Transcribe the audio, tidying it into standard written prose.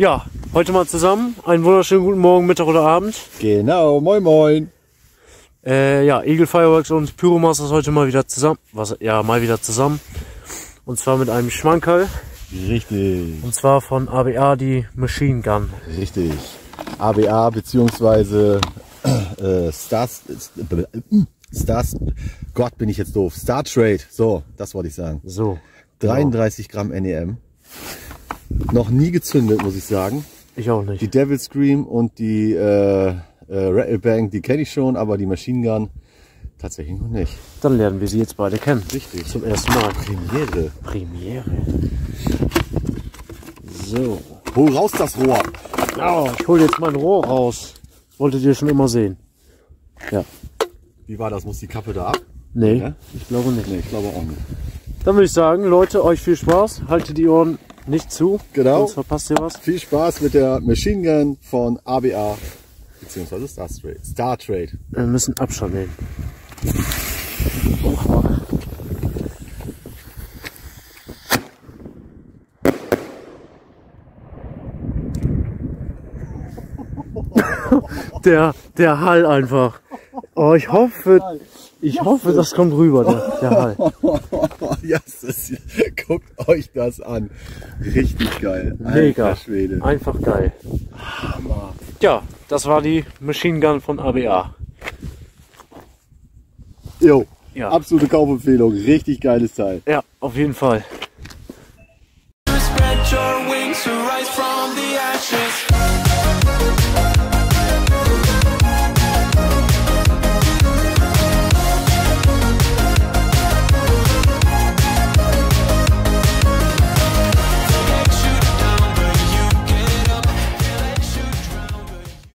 Ja, heute mal zusammen. Einen wunderschönen guten Morgen, Mittag oder Abend. Genau, moin moin. Ja, Eagle Fireworks und Pyromasters heute mal wieder zusammen. Mal wieder zusammen. Und zwar mit einem Schmankerl. Richtig. Und zwar von ABA, die Machine Gun. Richtig. ABA beziehungsweise Gott, bin ich jetzt doof. Star Trade. So, das wollte ich sagen. So. 33 Gramm NEM. Noch nie gezündet, muss ich sagen. Ich auch nicht. Die Devil Scream und die Rattlebang, die kenne ich schon, aber die Machine Gun tatsächlich noch nicht. Dann lernen wir sie jetzt beide kennen. Richtig. Zum ersten Mal. Premiere. So. Hol raus das Rohr. Oh, ich hole jetzt mein Rohr raus. Wolltet ihr schon immer sehen. Ja. Wie war das? Muss die Kappe da ab? Nee, Ja? ich glaube nicht. Nee, ich glaube auch nicht. Dann würde ich sagen, Leute, euch viel Spaß. Haltet die Ohren nicht zu. Genau. Sonst verpasst ihr was. Viel Spaß mit der Machine Gun von ABA beziehungsweise Star Trade. Wir müssen Abstand nehmen. Der Hall einfach. Oh, ich hoffe, das kommt rüber, der Hall. Yes, guckt euch das an. Richtig geil. Mega. Alter Schwede. Einfach geil. Hammer. Ja, das war die Machine Gun von ABA. Jo, Ja. absolute Kaufempfehlung. Richtig geiles Teil. Ja, auf jeden Fall. Spread your wings to rise from the ashes.